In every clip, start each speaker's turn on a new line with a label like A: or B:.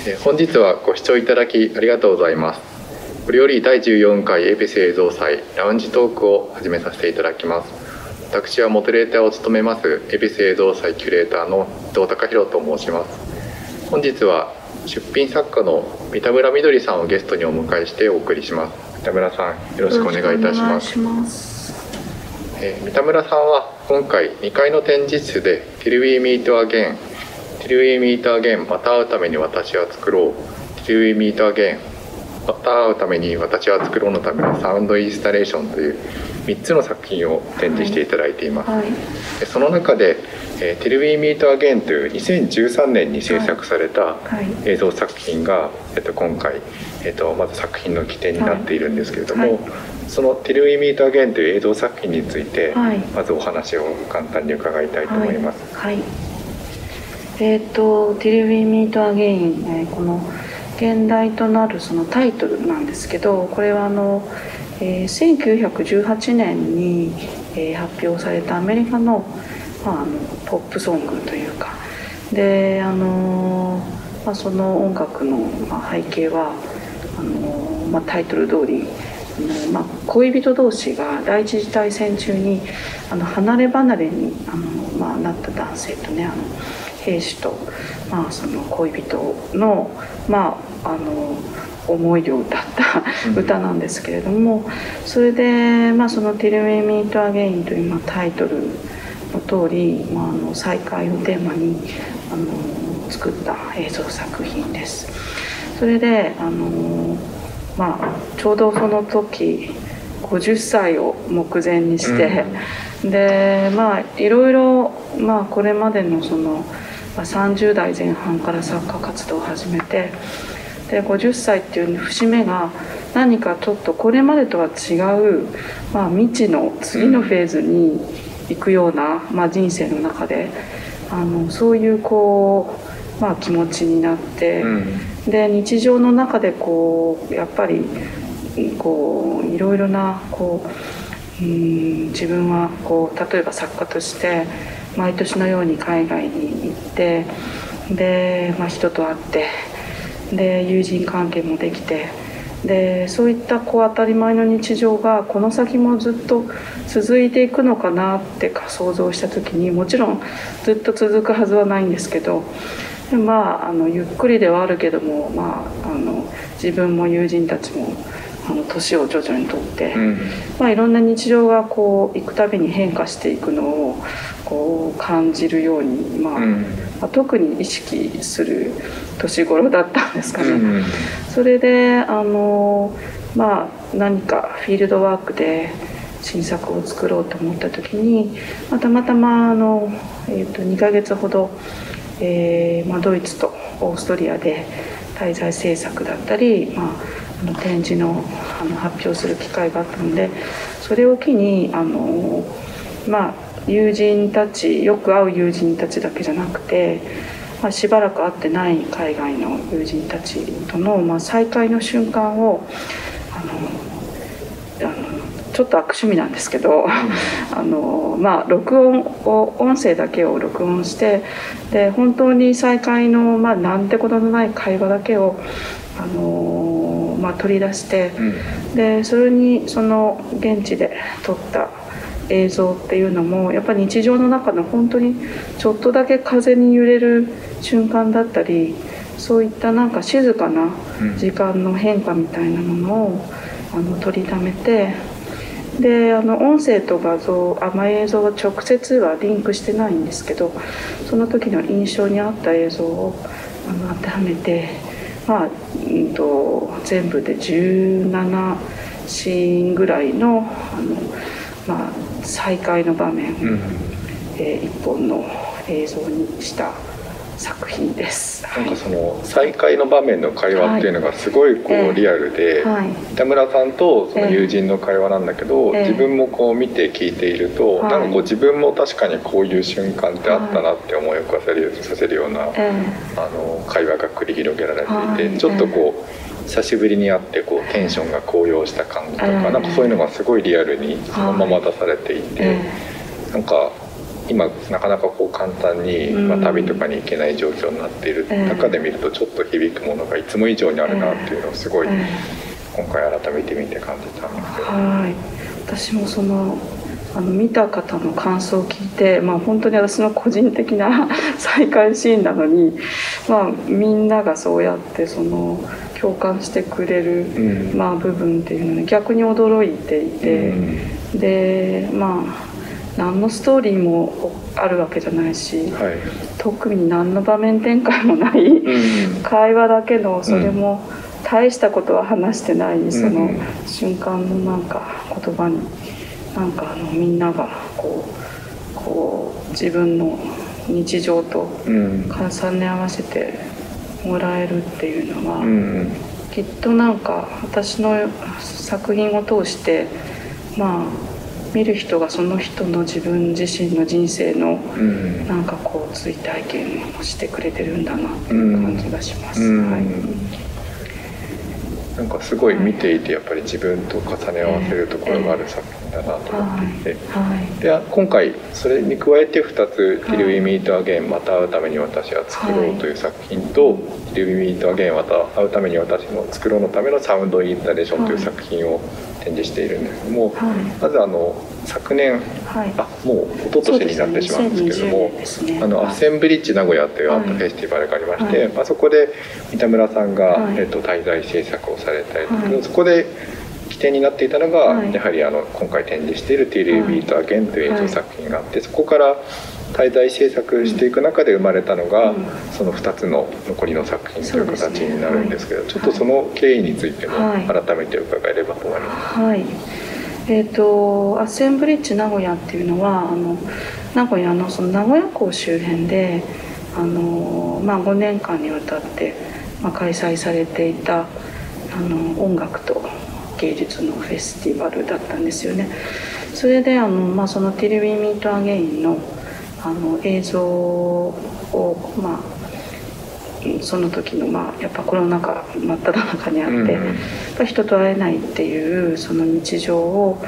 A: 本日はご視聴いただきありがとうございます。これより第14回恵比寿映像祭ラウンジトークを始めさせていただきます。私はモデレーターを務めます恵比寿映像祭キュレーターの伊藤隆弘と申します。本日は出品作家の三田村みどりさんをゲストにお迎えしてお送りします。三田村さん、よろしくお願いいたします。三田村さんは今回2階の展示室で Till We Meet Again Till We Meet Again また会うために私は作ろう Till We Meet Again また会うために私は作ろうのためのサウンドインスタレーションという3つの作品を展示していただいています。はいはい、その中でTill We Meet Again という2013年に制作された映像作品が、今回、まず作品の起点になっているんですけれども、はいはい、その Till We Meet Again という映像作品について、はい、まずお話を簡単に伺いたいと思います。
B: はいはい、Till We Meet Again、この現代となるそのタイトルなんですけど、これは1918年に、発表されたアメリカの、ポップソングというかで、その音楽の背景はタイトル通り恋人同士が第一次大戦中に離れ離れになった男性とね、兵士と、その恋人の思いを歌った歌なんですけれども、それで、その「Till We Meet Again」というタイトルの通り、再会をテーマに作った映像作品です。それでちょうどその時50歳を目前にして、でいろいろこれまでのその30代前半から作家活動を始めて、で50歳っていう節目が何かちょっとこれまでとは違う、未知の次のフェーズに行くような、人生の中でそういう気持ちになって、で日常の中でやっぱりいろいろな自分は例えば作家として毎年のように海外に行ってで、人と会ってで友人関係もできてでそういった当たり前の日常がこの先もずっと続いていくのかなって想像した時に、もちろんずっと続くはずはないんですけど、ゆっくりではあるけども、自分も友人たちも年を徐々にとって、いろんな日常が行くたびに変化していくのを感じるように、特に意識する年頃だったんですかね。それで何かフィールドワークで新作を作ろうと思った時に、たまたま2ヶ月ほど、ドイツとオーストリアで滞在制作だったり、展示の発表する機会があったので、それを機に友人たち、よく会う友人たちだけじゃなくて、しばらく会ってない海外の友人たちとの、再会の瞬間をちょっと悪趣味なんですけど、録音を音声だけを録音してで本当に再会の、なんてことのない会話だけを、取り出して、でそれにその現地で撮った映像っていうのもやっぱり日常の中の本当にちょっとだけ風に揺れる瞬間だったり、そういった静かな時間の変化みたいなものを取りためて、で音声と画像、映像は直接はリンクしてないんですけど、その時の印象に合った映像を当てはめて、全部で17シーンぐらいの再会の場面を、一本の映像にした作品です。
A: その再会の場面の会話っていうのがすごいリアルで、三田村さんとその友人の会話なんだけど、自分も見て聞いていると、自分も確かにこういう瞬間ってあったなって思いをさせるような、会話が繰り広げられていて、ちょっと久しぶりに会ってテンションが高揚した感じとか、そういうのがすごいリアルにそのまま出されていて、 今なかなかこう簡単に、旅とかに行けない状況になっている中で見るとちょっと響くものがいつも以上にあるなっていうのをすごい今回改めて見て感じたんですけど、
B: 私もその見た方の感想を聞いて、本当に私の個人的な再会シーンなのに、みんながそうやってその共感してくれる、部分っていうのに逆に驚いていて、で何のストーリーもあるわけじゃないし、特に何の場面展開もない、会話だけの、それも大したことは話してない、その瞬間のなんか言葉になんかみんながこう自分の日常と重ね合わせてもらえるっていうのは、きっとなんか私の作品を通して見る人がその人の自分自身の人生のなんかこう追体験をしてくれてるんだなっていう感じがします。
A: なんかすごい見ていてやっぱり自分と重ね合わせるところがある作品だなと思っていて、で今回それに加えて2つ「Till We Meet Again また会うために私は作ろう」という作品と「Till We Meet Again また会うために私の作ろう」のためのサウンドインスタレーションという作品を展示しているんですけども、まず昨年、もう一昨年になってしまうんですけども、アッセンブリッジ名古屋というアートフェスティバルがありまして、そこで三田村さんが、滞在制作をされたりとか、そこで起点になっていたのが、やはり今回展示している「Till You Meet Again」という演奏作品があって、そこから滞在制作していく中で生まれたのが、その2つの残りの作品という形になるんですけど、ちょっとその経緯についても改めて伺えればと思います。
B: アッセンブリッジ名古屋っていうのは名古屋のその名古屋港周辺で5年間にわたって、開催されていた音楽と芸術のフェスティバルだったんですよね。それでその「Till We Meet Again」の映像をその時のやっぱコロナ禍真っ只中にあって、やっぱ人と会えないっていうその日常を、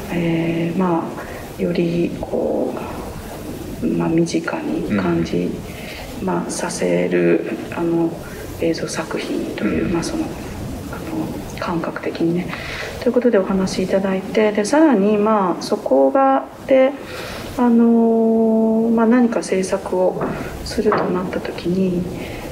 B: よりこう、身近に感じ、させる映像作品という、その感覚的にねということでお話しいただいて、でさらにそこがで何か制作をするとなった時に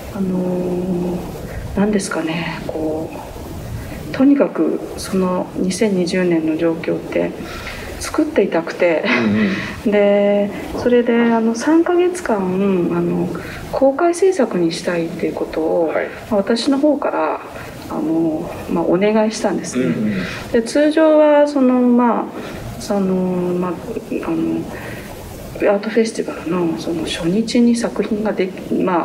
B: 何ですかね、とにかくその2020年の状況って作っていたくて、でそれで3ヶ月間公開制作にしたいっていうことを、私の方からお願いしたんですね。で通常はアートフェスティバルのその初日に作品ができ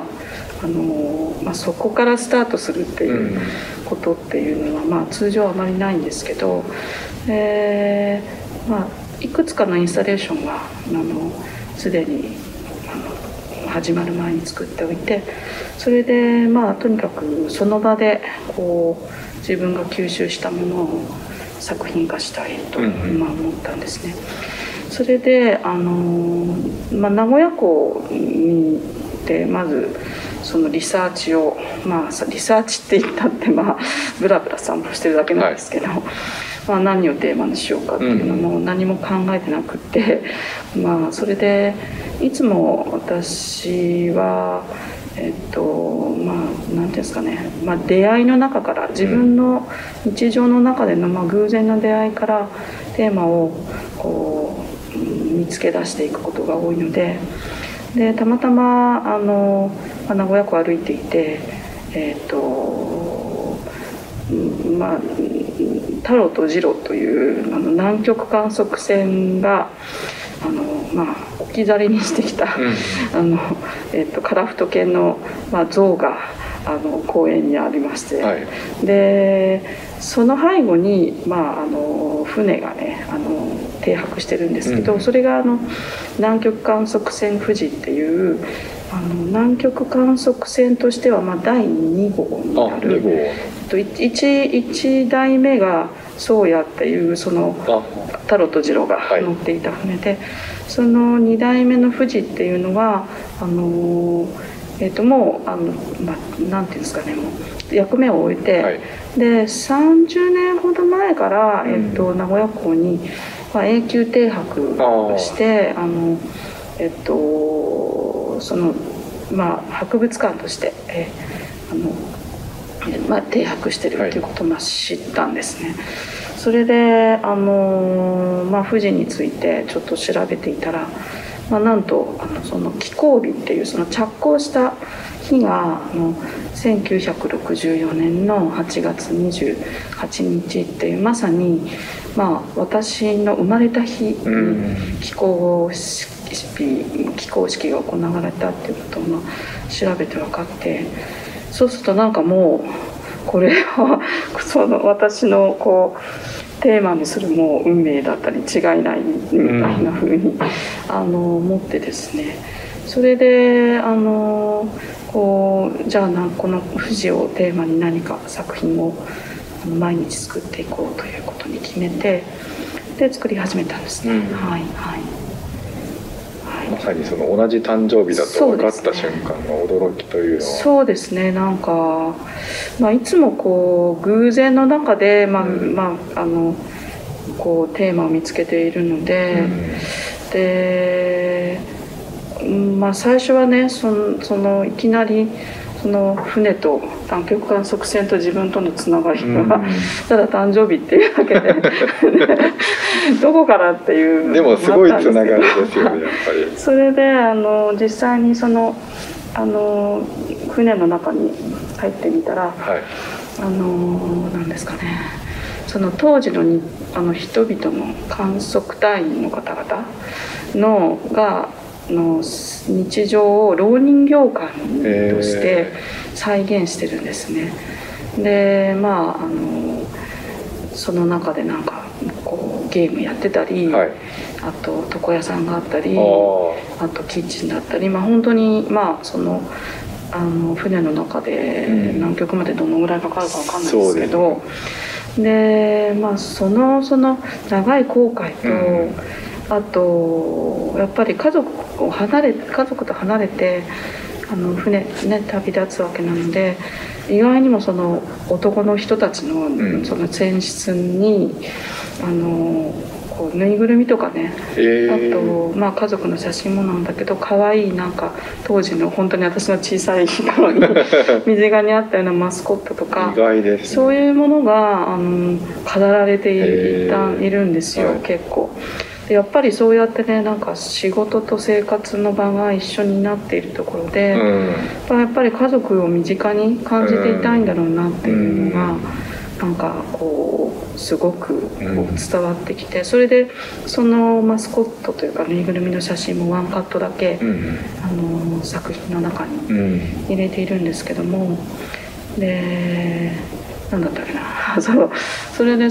B: そこからスタートするっていうことっていうのは、通常はあまりないんですけど、いくつかのインスタレーションはすでに始まる前に作っておいて、それでとにかくその場で自分が吸収したものを作品化したいと思ったんですね。それで名古屋港にでまずそのリサーチをリサーチって言ったってブラブラ散歩してるだけなんですけど、何をテーマにしようかっていうのも何も考えてなくって、それでいつも私は何ていうんですかね、出会いの中から自分の日常の中での偶然の出会いからテーマを見つけ出していくことが多いので、たまたま名古屋港歩いていてタロとジロという南極観測船が置き去りにしてきたカラフト犬の像が公園にありまして、でその背後に船がね停泊してるんですけど、それが南極観測船富士っていう南極観測船としては第2号になる1代目が宗谷っていうそのタロとジロが乗っていた船で、 その2代目の富士っていうのはもうなんていうんですかね、もう役目を終えて、はい、で30年ほど前から、名古屋港に、永久停泊してその博物館として、停泊してるっていうことを知ったんですね。はい、それで富士についてちょっと調べていたら、なんとその起工日っていうその着工した日が1964年の8月28日っていう、まさに私の生まれた日に起工式が行われたっていうことを調べて分かって、そうするとなんかもうこれはその私のこうテーマにするもう運命だったり違いないみたいな風に思ってですね、それでじゃあこの富士をテーマに何か作品を毎日作っていこうということに決めて、で作り始めたんですね。はいはい。
A: まさにその同じ誕生日だと分かった瞬間の驚きというのは、
B: そうですね、なんか、いつもこう偶然の中で、こうテーマを見つけているので、で、最初はねそのいきなりその船と南極観測船と自分とのつながりが、ただ誕生日っていうだけでどこからっていう
A: でもすごいつながりですよね、やっぱり。
B: それで実際にその船の中に入ってみたら、はい、なんですかね、その当時の人々の観測隊員の方々が日常を浪人業界として再現してるんですね。でその中でなんかこうゲームやってたり、はい、あと床屋さんがあったり、あとキッチンだったり、本当にその船の中で南極までどのぐらいかかるか分かんないですけど、でその長い航海と、あとやっぱり家族と離れて船ね旅立つわけなので、意外にもその男の人たちのその船室にこうぬいぐるみとかね、あと家族の写真もなんだけど、可愛いなんか当時の本当に私の小さい頃に身近にあったようなマスコットとか、
A: 意外ですね、
B: そういうものが飾られているんですよ、結構。でやっぱりそうやってね、なんか仕事と生活の場が一緒になっているところで、やっぱり家族を身近に感じていたいんだろうなっていうのが、なんかこうすごくこう伝わってきて、それでそのマスコットというかぬいぐるみの写真もワンカットだけ、作品の中に入れているんですけども、で何だったっけなそれで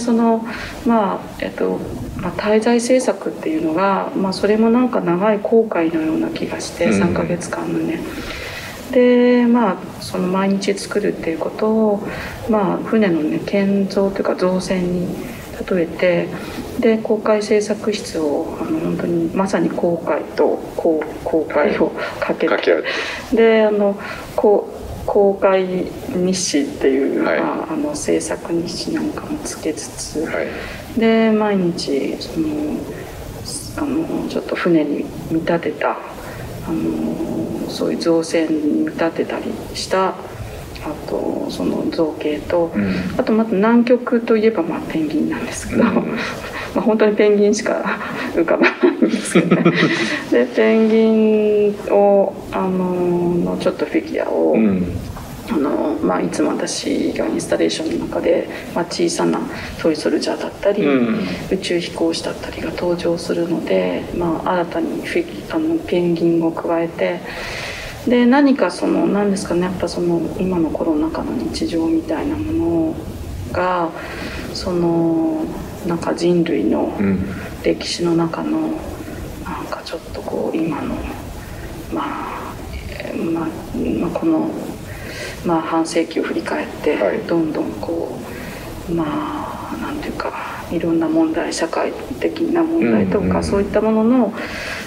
B: 滞在制作っていうのが、それもなんか長い航海のような気がして、3ヶ月間のね。でその毎日作るっていうことを、船のね建造というか造船に例えて、で航海製作室を本当にまさに航海と航海をかけて、で航海日誌っていう、制作日誌なんかもつけつつ、で毎日ちょっと船に見立てたそういう造船に見立てたりしたあとその造形と、あとまた南極といえばペンギンなんですけど、本当にペンギンしか浮かばないんですけどねでペンギンをのちょっとフィギュアを、いつも私がインスタレーションの中で、小さなトイソルジャーだったり、宇宙飛行士だったりが登場するので、新たにペンギンを加えて、で何か何ですかね、やっぱ今のコロナ禍の日常みたいなものがなんか人類の歴史の中のなんかちょっとこう今のこの半世紀を振り返って、どんどんこうなんていうかいろんな問題、社会的な問題とか、そういったものの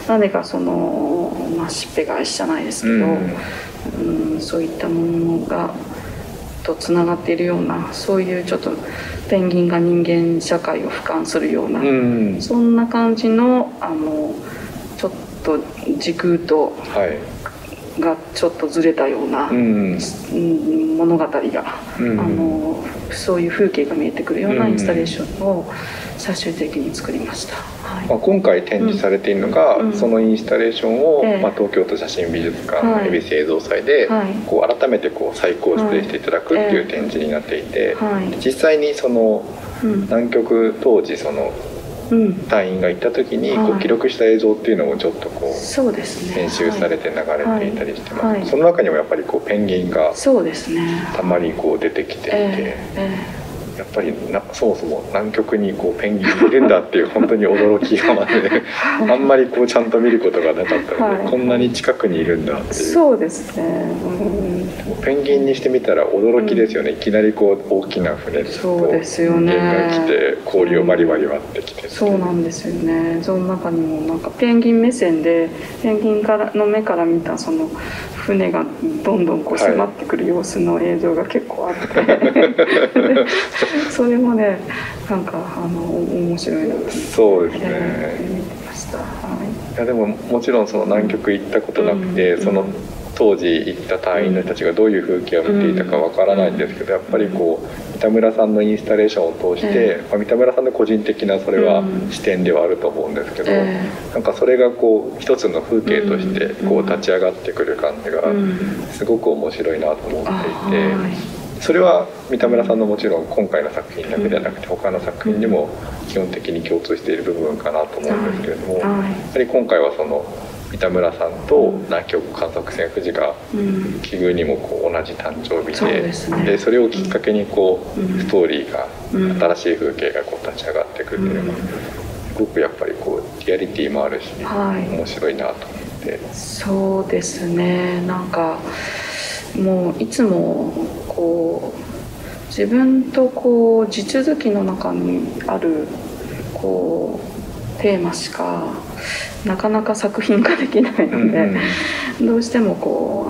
B: 何かその、しっぺ返しじゃないですけど、そういったものがとつながっているような、そういうちょっとペンギンが人間社会を俯瞰するような、そんな感じのちょっと時空と、がちょっとずれたような、物語が、そういう風景が見えてくるようなインスタレーションを最終的に作りました。
A: 今回展示されているのが、そのインスタレーションを、東京都写真美術館の恵比寿映像祭で、こう改めてこう再構成していただくっていう展示になっていて、実際にその南極当時その隊員が行った時にこう記録した映像っていうのもちょっとこう編集されて流れていたりしてます。その中にもやっぱりこうペンギンがたまにこう出てきていて、やっぱりそもそも南極にこうペンギンいるんだっていう本当に驚きがまであんまりこうちゃんと見ることがなかったので、こんなに近くにいるんだっていう。
B: そうですね、
A: ペンギンにしてみたら驚きですよね。いきなりこう大きな船と人間が来て氷をバリバリ割ってきて、
B: そうなんですよね。その中にもなんかペンギン目線でペンギンの目から見たその船がどんどんこう迫ってくる様子の映像が結構あってそれもね、なんか面白いなと。
A: そうですね、
B: 見てました。
A: いやでももちろんその南極行ったことなくて、その当時行った隊員の人たちがどういう風景を見ていたかわからないんですけど、やっぱりこう三田村さんのインスタレーションを通して、三田村さんの個人的なそれは視点ではあると思うんですけど、なんかそれがこう一つの風景としてこう立ち上がってくる感じがすごく面白いなと思っていて、それは三田村さんのもちろん今回の作品だけではなくて他の作品にも基本的に共通している部分かなと思うんですけれども、やはり今回はその三田村さんと南極観測船富士が奇遇にもこう同じ誕生日で、それをきっかけにこうストーリーが新しい風景がこう立ち上がってくるというのがすごくやっぱりこうリアリティもあるし面白いなと思って。
B: そうですね、なんかもういつもこう自分とこう地続きの中にあるこうテーマしかなかなか作品化できないので、どうしてもこ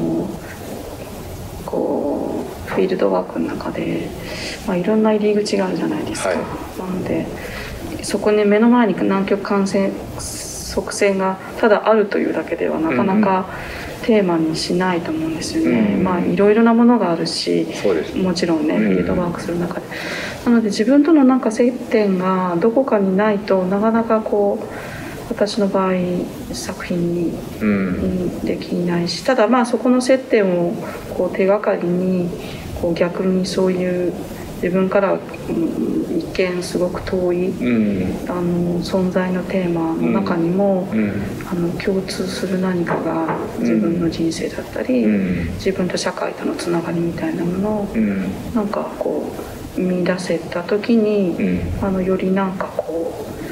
B: うフィールドワークの中で、いろんな入り口があるじゃないですか。なのでそこに目の前に南極観測船がただあるというだけではなかなかテーマにしないと思うんですよね。いろいろなものがあるし、もちろんねフィールドワークする中で、なので自分とのなんか接点がどこかにないとなかなかこう私の場合作品にできないし、ただそこの接点をこう手がかりにこう逆にそういう自分から一見すごく遠い、存在のテーマの中にも、共通する何かが自分の人生だったり、自分と社会とのつながりみたいなものを、なんかこう見出せた時に、よりなんかこ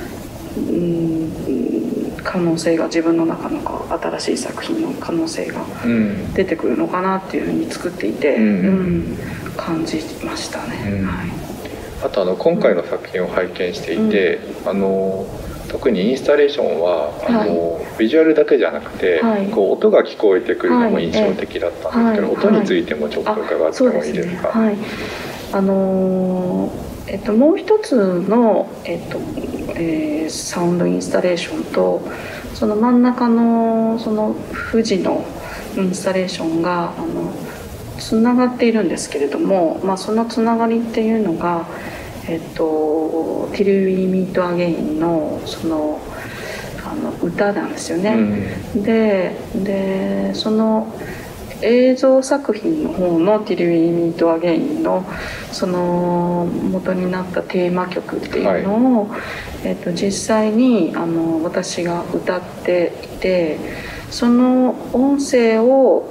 B: う、可能性が自分の中の新しい作品の可能性が出てくるのかなっていうふうに作っていて、感じましたね。
A: あと今回の作品を拝見していて、特にインスタレーションはビジュアルだけじゃなくて、こう音が聞こえてくるのも印象的だったんですけど、音についてもちょっと伺ってもいいですか？
B: もう一つの、サウンドインスタレーションとその真ん中のその富士のインスタレーションがつながっているんですけれども、そのつながりっていうのが「Till We Meet Again の」その歌なんですよね。でその映像作品の方の「Till We Meet Again の」その元になったテーマ曲っていうのを、実際に私が歌っていて、その音声を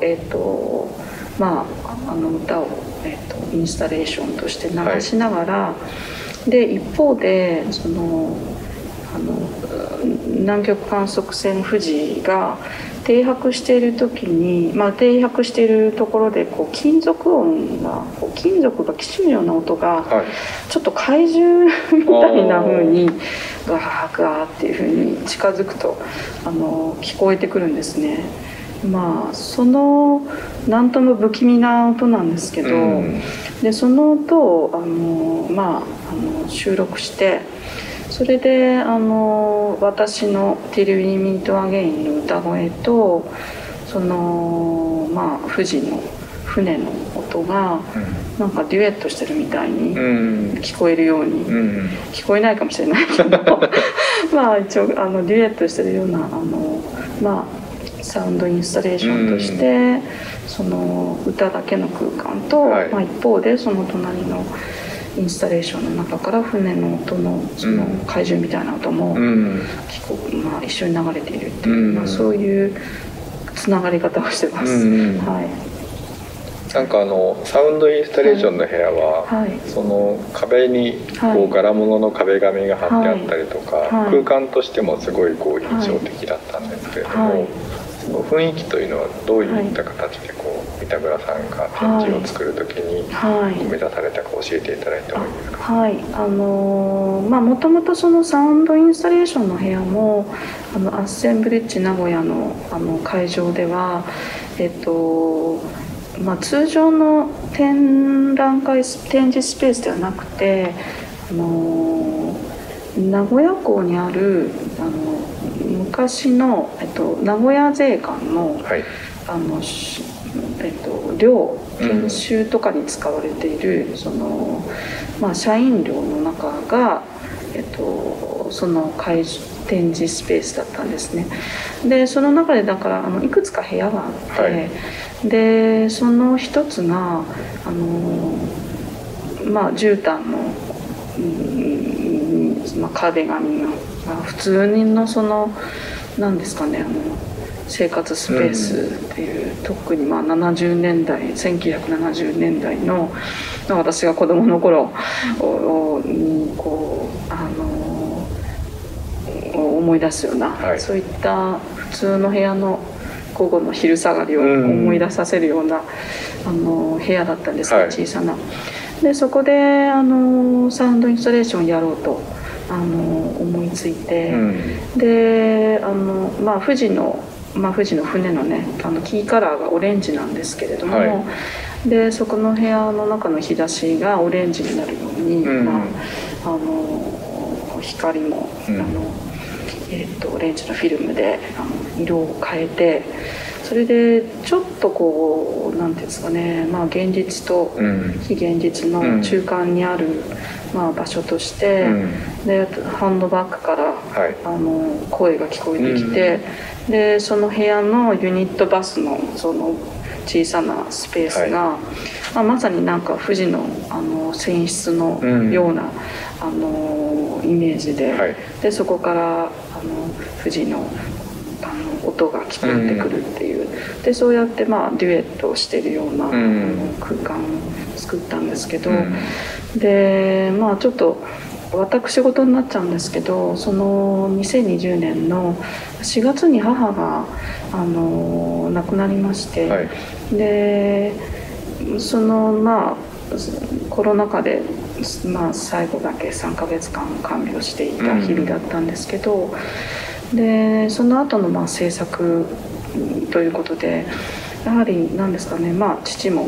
B: 歌を、インスタレーションとして流しながら、で一方でその南極観測船富士が停泊している時に、停泊しているところでこう金属がきしむような音が、ちょっと怪獣みたいな風にガーガーっていう風に近づくと聞こえてくるんですね。そのなんとも不気味な音なんですけど、でその音を収録して、それで私の「Till We Meet Again」の歌声とその富士の船の音がなんかデュエットしてるみたいに聞こえるように、聞こえないかもしれないけど一応デュエットしてるようなサウンドインスタレーションとして、その歌だけの空間と、一方でその隣のインスタレーションの中から船の音のその怪獣みたいな音も一緒に流れているっていう、そういうつながり方をしてます。
A: なんかサウンドインスタレーションの部屋は、その壁にこう柄物の壁紙が貼ってあったりとか、空間としてもすごいこう印象的だったんですけれども、その雰囲気というのはどういった形でこう三田村さんが展示を作る時に目指されたか教えていただいてもいいですか？
B: もともとそのサウンドインスタレーションの部屋もアッセンブリッジ名古屋の会場では通常の展示スペースではなくて名古屋港にある昔の、名古屋税関の、寮研修とかに使われているその、社員寮の中が、その展示スペースだったんですね。でその中でだからいくつか部屋があって、でその一つが絨毯の、壁紙が、普通のその何ですかね生活スペースっていう、特に1970年代の私が子供の頃にこう思い出すような、そういった普通の部屋の午後の昼下がりを思い出させるような部屋だったんですが、小さな。でそこでサウンドインスタレーションをやろうと思いついて、で富士の船のねキーカラーがオレンジなんですけれども、でそこの部屋の中の日差しがオレンジになるように、光もオレンジのフィルムで色を変えて、それでちょっとこう何ていうんですかね、現実と非現実の中間にある、場所として、でハンドバッグから、声が聞こえてきて、でその部屋のユニットバスのその小さなスペースが、まさになんか富士の泉質のような、イメージで、でそこから富士の音が聞こえてくるっていう、でそうやってデュエットをしているような空間を作ったんですけど、でちょっと私事になっちゃうんですけど、その2020年の4月に母が亡くなりまして、でそのコロナ禍で最後だけ3ヶ月間看病していた日々だったんですけど、でその後の制作ということで、やはり何ですかね、父も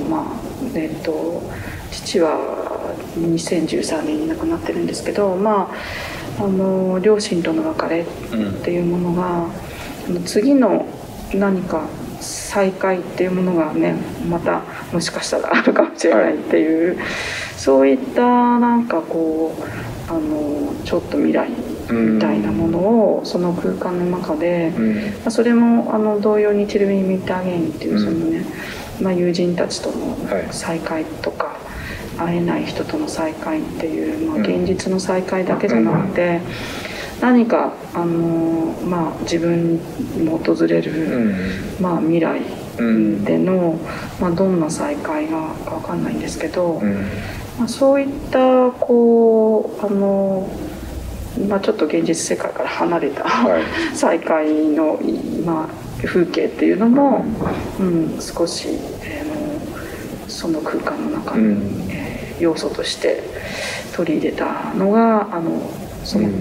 B: 父は2013年に亡くなってるんですけど、両親との別れっていうものが、次の何か再会っていうものがね、またもしかしたらあるかもしれないっていう、そういったなんかこうちょっと未来みたいなものをその空間の中で、それも同様に「Till We Meet Again」っていうそのね、友人たちとの再会とか、会えない人との再会っていう、現実の再会だけじゃなくて、何か自分にも訪れる、未来での、どんな再会が分かんないんですけど、そういったこうちょっと現実世界から離れた、
A: はい、
B: 再会の、風景っていうのも、少し、その空間の中に、要素として取り入れたのがその、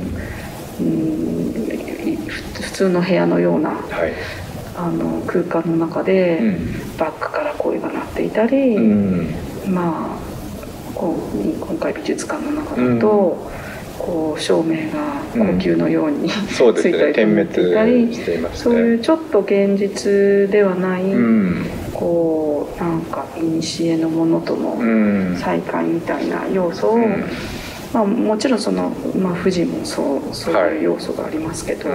B: 普通の部屋のような、はい、空間の中で、バックから声が鳴っていたり、今回美術館の中だと、こう照明が呼吸のように、ついたりと思っていたり、そういうちょっと現実ではない、こうなんか古のものとの再会みたいな要素を、もちろんその、富士もそういう要素がありますけど、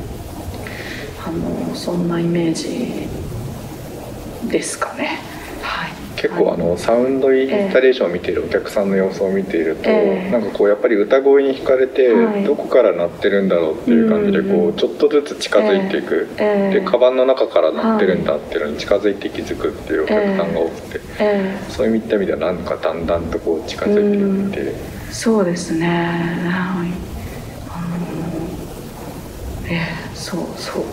B: そんなイメージですかね。
A: 結構サウンドインスタレーションを見ているお客さんの様子を見ていると、なんかこうやっぱり歌声に惹かれて、どこから鳴ってるんだろうっていう感じでこうちょっとずつ近づいていく、でカバンの中から鳴ってるんだっていうのに近づいて気づくっていうお客さんが多くて、そういった意味ではなんかだんだんとこう近づいていって、
B: そうですね、そう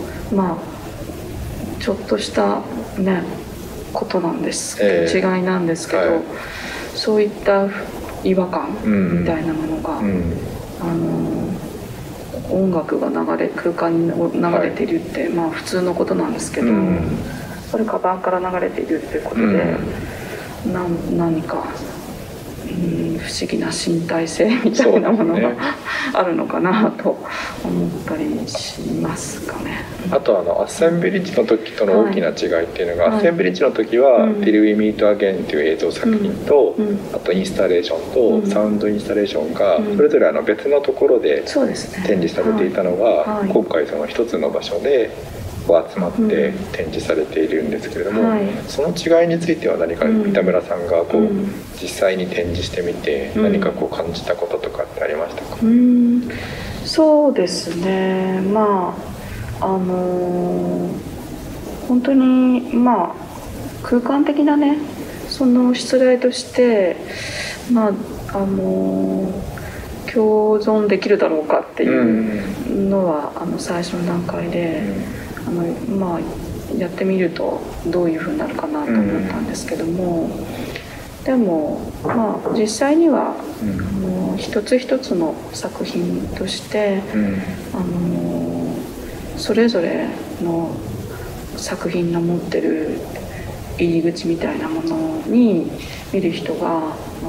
B: ちょっとしたねことなんですけど、違いなんですけど、そういった違和感みたいなものが、音楽が空間に流れているって、普通のことなんですけど、それカバンから流れているっていうことで、何か、不思議な身体性みたいなものが、あるのかなと思ったりしますかね。
A: あとアッセンブリッジの時との大きな違いっていうのが、アッセンブリッジの時は「Till We Meet Again」っていう映像作品と、あとインスタレーションとサウンドインスタレーションがそれぞれ別のところで展示されていたのが、今回その一つの場所で集まって展示されているんですけれども、その違いについては何か三田村さんがこう実際に展示してみて何かこう感じたこととかってありましたか？
B: そうですね、本当に空間的なね、その出題として共存できるだろうかっていうのは最初の段階でやってみるとどういうふうになるかなと思ったんですけども、でも実際には一つ一つの作品としてそれぞれの作品の持ってる入り口みたいなものに見る人が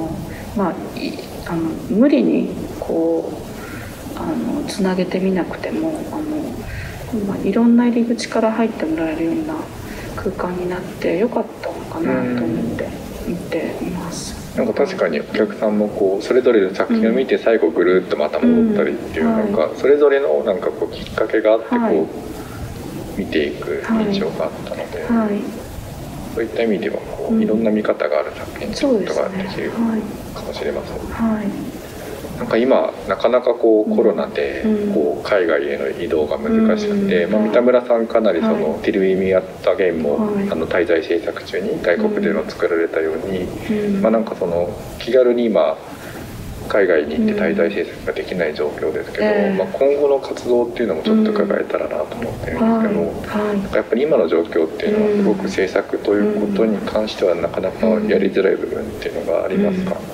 B: 無理にこうつなげてみなくてもいろんな入り口から入ってもらえるような空間になってよかったのかなと思って見ています。
A: なんか確かにお客さんもこうそれぞれの作品を見て最後ぐるっとまた戻ったりっていう、なんかそれぞれのなんかこうきっかけがあってこう見ていく印象があったので、そういった意味ではこういろんな見方がある作品ということができるかもしれません。なんか今なかなかこうコロナでこう海外への移動が難しくて、三田村さんかなりその「Till We Meet Again」も滞在制作中に外国での作られたように、なんかその気軽に今海外に行って滞在制作ができない状況ですけど、今後の活動っていうのもちょっと伺えたらなと思ってるんですけど、やっぱり今の状況っていうのはすごく制作ということに関してはなかなかやりづらい部分っていうのがありますか？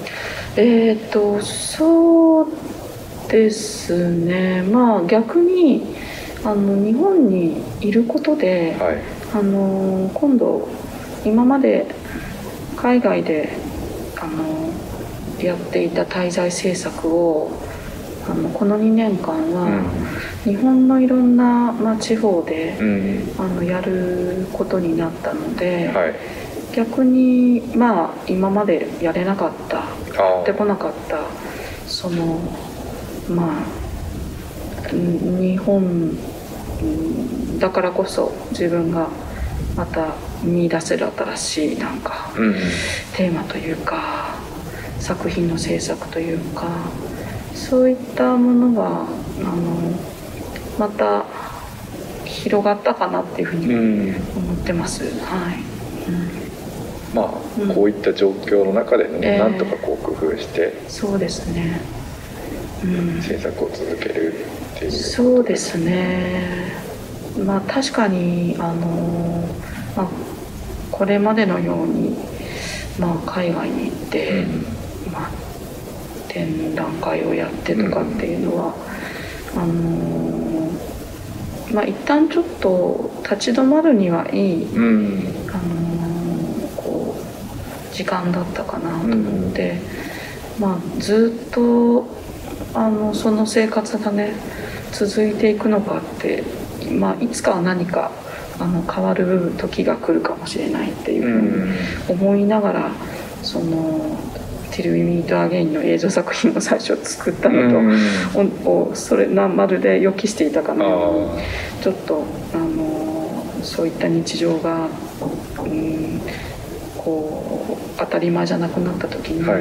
B: そうですね、逆に日本にいることで、今度今まで海外でやっていた滞在制作をこの2年間は日本のいろんな、地方で、やることになったので、逆に今までやれなかったやってこなかったその日本だからこそ自分がまた見出せる新しいなんかテーマというか作品の制作というかそういったものがまた広がったかなっていうふうに思ってます。
A: こういった状況の中でね、なんとかこう工夫して
B: そうですね、
A: 制作を続けるっていう、
B: そうですね。まあ確かにまあ、これまでのように、まあ、海外に行って、まあ、展覧会をやってとかっていうのは、まあ一旦ちょっと立ち止まるにはいい、こう時間だったかなと思って、まあずっとその生活がね続いていくのかって、まあいつかは何か変わる時が来るかもしれないっていうふうに思いながら、そのTill We Meet Againの映像作品を最初作ったのと、それまるで予期していたかのように、ちょっとそういった日常が、こう当たり前じゃなくなった時に、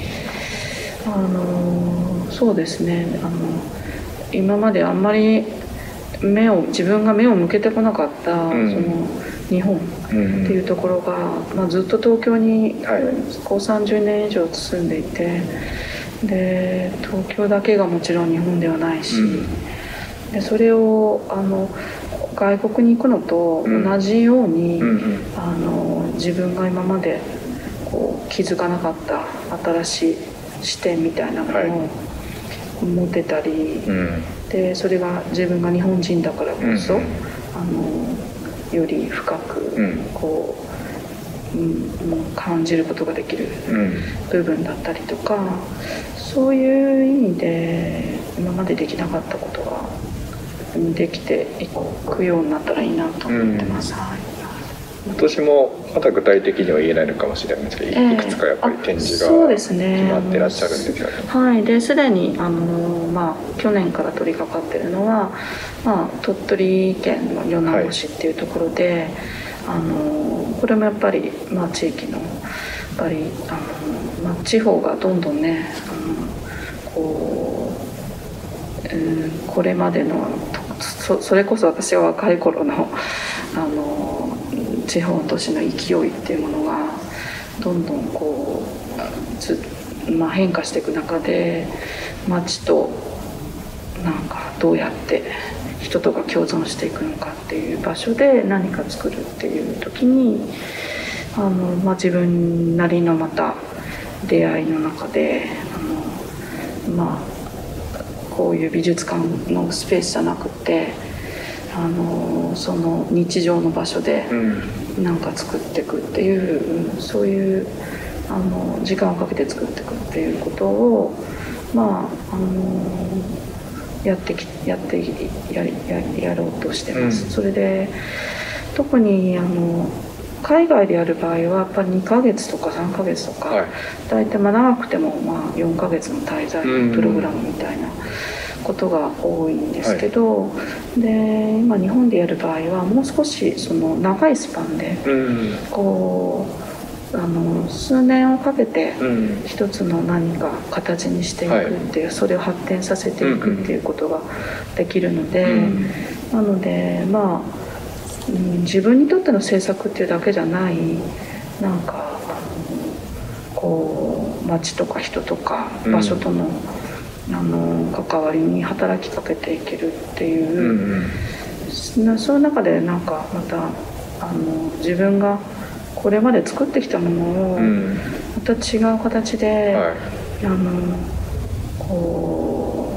B: そうですね、今まであんまり自分が目を向けてこなかった、その日本っていうところが、まあ、ずっと東京にこう30年以上住んでいて、で東京だけがもちろん日本ではないし、でそれを外国に行くのと同じように、自分が今までこう気づかなかった新しい視点みたいなものを持てたり、でそれが自分が日本人だからこそ、より深くこう、感じることができる部分だったりとか、そういう意味で今までできなかったことができていくようになったらいいなと思ってます。
A: 今年もまた具体的には言えないのかもしれないんですけど、いくつかやっぱり展示が決まってらっしゃるんですよね。
B: はい、ですでにまあ、去年から取り掛かってるのは、まあ、鳥取県の米子市っていうところで、これもやっぱり、まあ、地域のやっぱりまあ、地方がどんどんねこう、これまでのそれこそ私が若い頃の地方都市の勢いっていうものがどんどんこうまあ、変化していく中で、街となんかどうやって人とが共存していくのかっていう場所で何か作るっていう時にまあ、自分なりのまた出会いの中でまあ、こういう美術館のスペースじゃなくてその日常の場所で何か作っていくっていう、そういう時間をかけて作っていくっていうことを、まあやろうとしてます。それで特に海外でやる場合はやっぱり2ヶ月とか3ヶ月とか、大体まあ長くてもまあ4ヶ月の滞在プログラムみたいなことが多いんですけど、で今日本でやる場合はもう少しその長いスパンでこう数年をかけて一つの何か形にしていくっていう、それを発展させていくっていうことができるので、なのでまあ自分にとっての制作っていうだけじゃない、なんかこう街とか人とか場所との、関わりに働きかけていけるっていう、そういう中でなんかまた自分がこれまで作ってきたものをまた違う形で、こ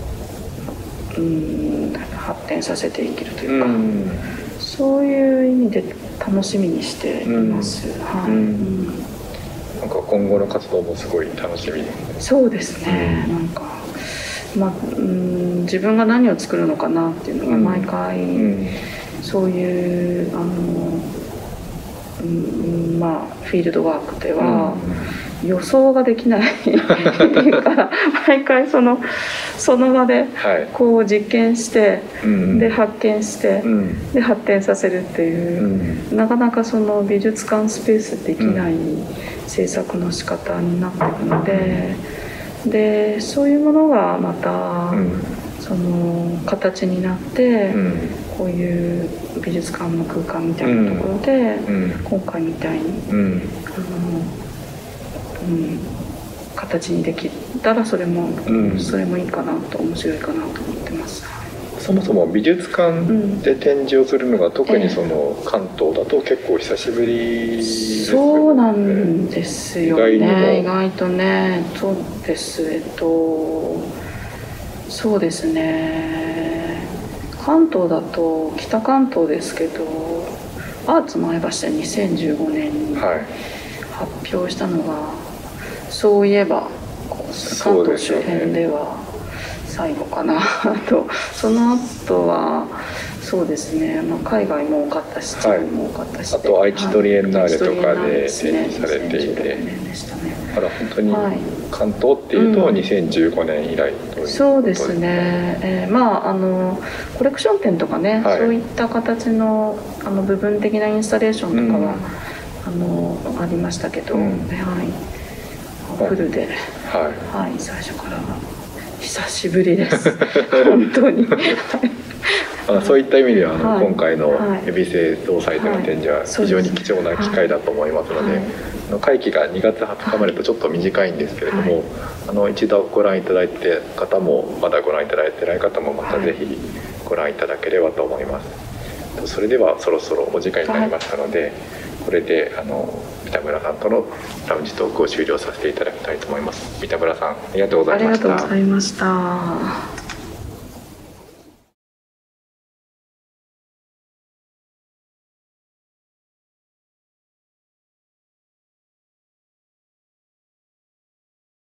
B: う、発展させていけるというか、そういう意味で楽しみにしています。
A: なんか今後の活動もすごい楽しみですね。
B: そうですね。なんかまあ自分が何を作るのかなっていうのが毎回、そういうまあフィールドワークでは予想ができないっていうか、毎回その場でこう実験して、で発見して、で発展させるっていう、なかなかその美術館スペースできない制作の仕方になっていくので、でそういうものがまた、その形になって、こういう美術館の空間みたいなところで、今回みたいに、 形にできたらそれも
C: うん
B: いいかなと、面白いかなと思ってます。
C: そもそも美術館で展示をするのが、特にその関東だと結構久しぶりですよね。
B: そうなんですよね。意外とね。そうです。そうですね。関東だと北関東ですけど、アーツ前橋で2015年に
C: はい、
B: 発表したのが、そういえば関東周辺では最後かなと。その後はそうですね、海外も多かったし、地方も多かったし、
C: あと愛知トリエンナーレとかで展示されていて、
B: 2016年でしたね。
C: だから本当に関東っていうと2015年以来ということですね。
B: そうですね。コレクション展とかね、そういった形の部分的なインスタレーションとかは、ありましたけど、フルで、最初から久しぶりです本当に
C: そういった意味では今回の恵比寿映像祭での展示は非常に貴重な機会だと思いますので、会期が2月20日までとちょっと短いんですけれども、一度ご覧いただいて方も、まだご覧いただいてない方もまたぜひご覧いただければと思います。それではそろそろお時間になりましたので、これで三田村さんとのラウンジトークを終了させていただきたいと思います。三田村さん、ありがとうございました。
B: ありがとうございました。